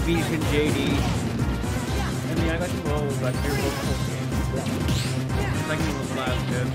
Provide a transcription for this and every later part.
beating JD. I mean, I got to roll like your whole game. Second was last good.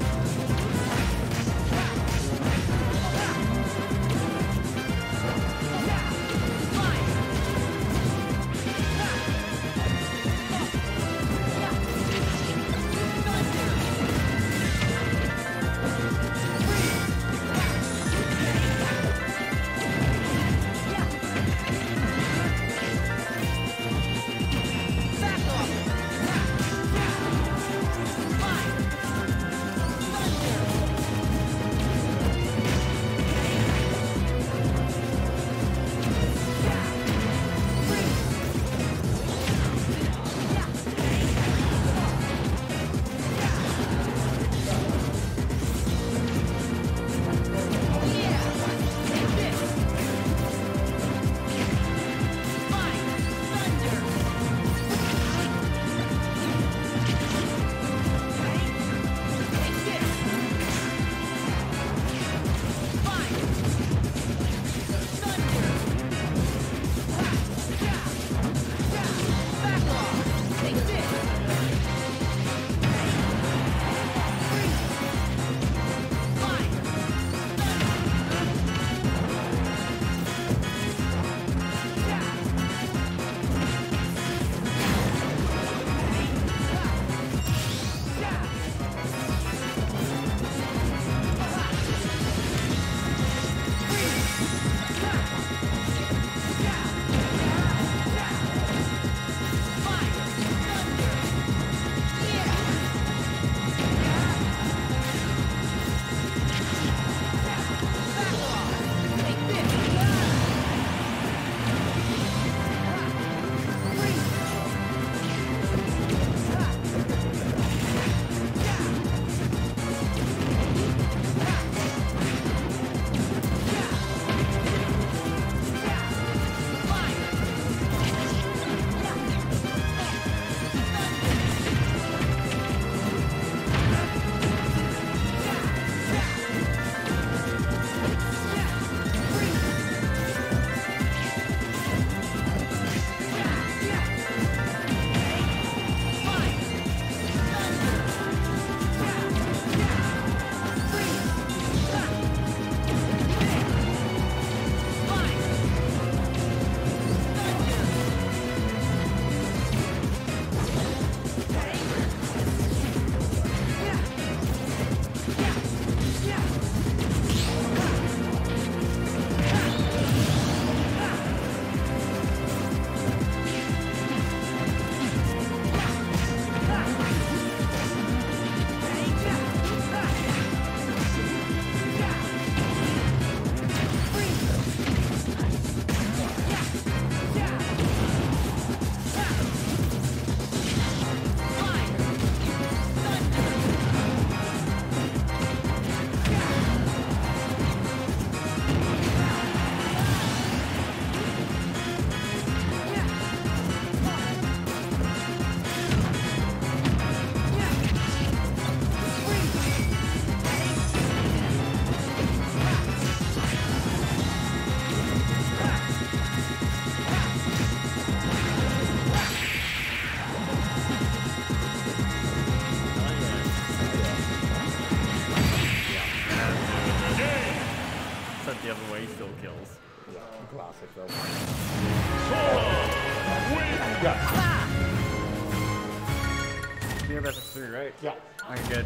Right? Yeah. Okay, good.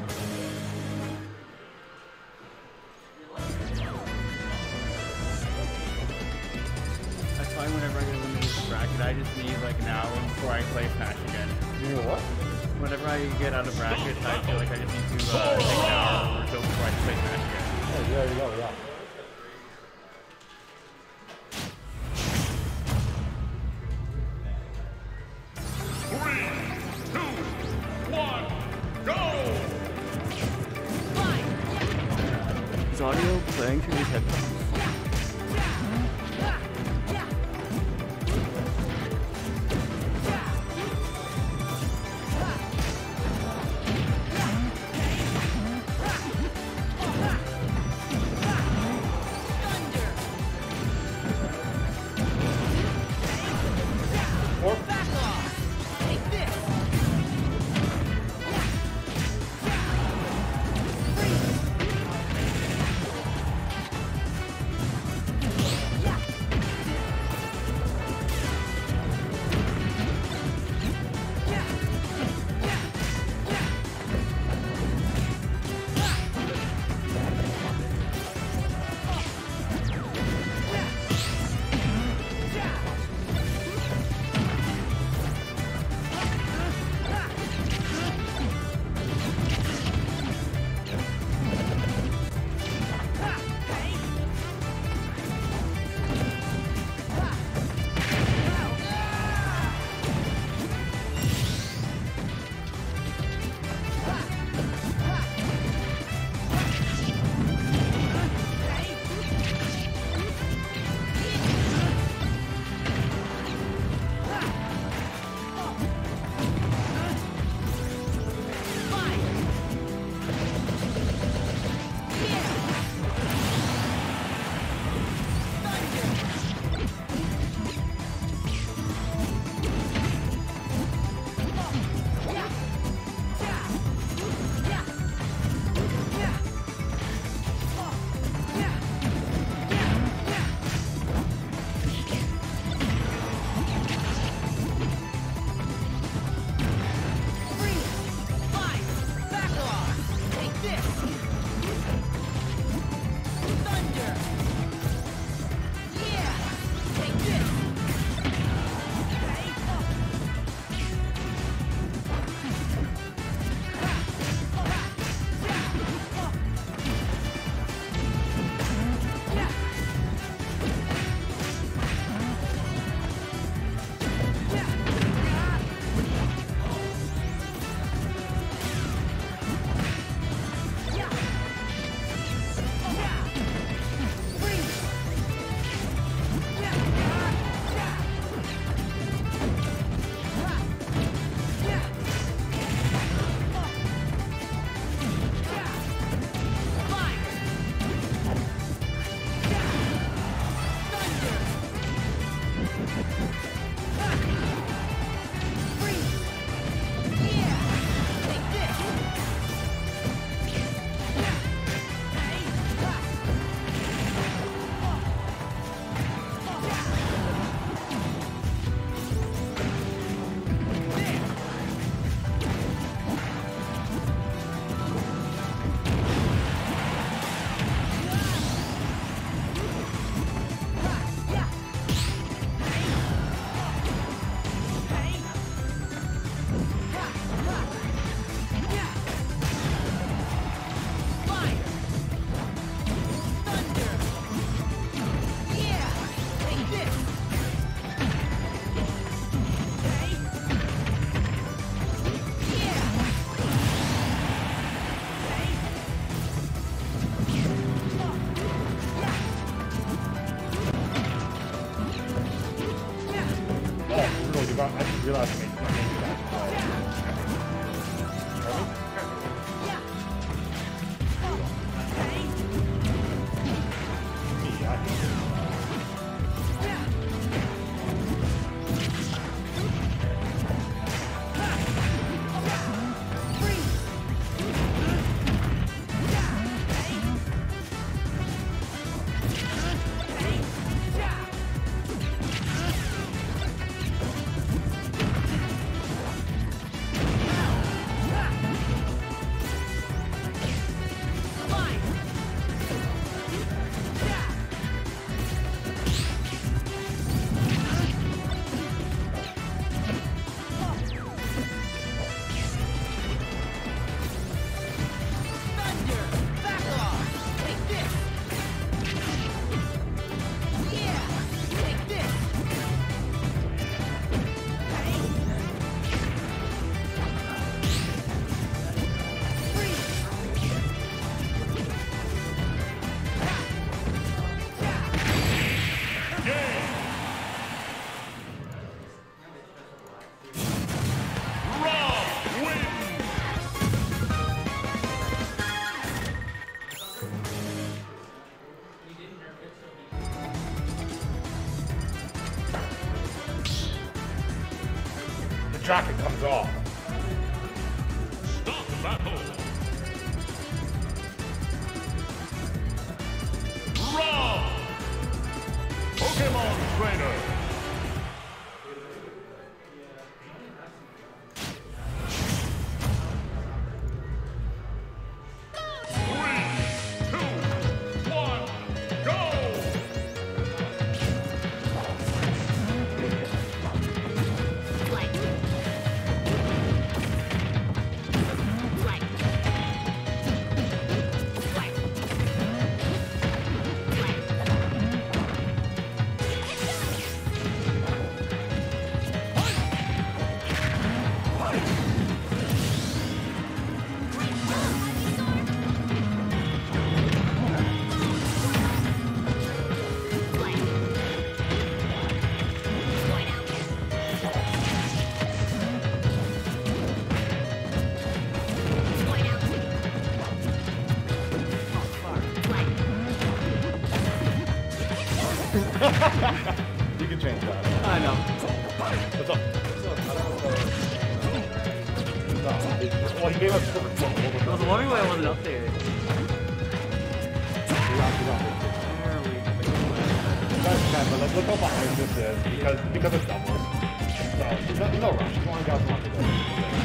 I find whenever I get eliminated from bracket, I just need like an hour before I play Smash again. You know what? Whenever I get out of bracket, I feel like I just need to take an hour or so before I can play Smash again. Oh, there you go, yeah. Is audio playing through these headphones? realize I made that. The jacket comes off. Stop the battle! Round! Pokemon Trainer! You can change that. I know. What's up? Well, he gave us perfect. I was wondering why I wasn't up there. But let's look how behind this is because it's doubles. So no rush. As long as you guys want to go.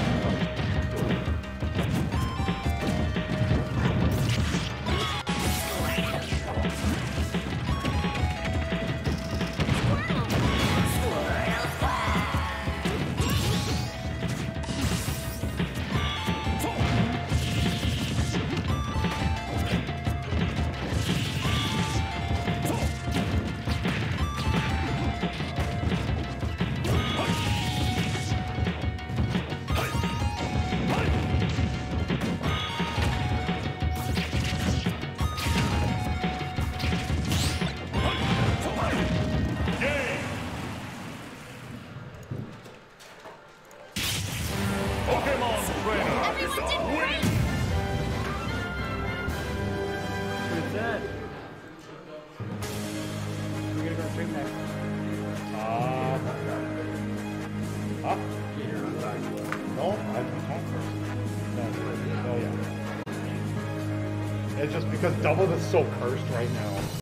Pokemon Trainer! Win! Who's that? We're gonna go straight back. Huh? No, I can talk first. Oh yeah. It's just because double is so cursed right now.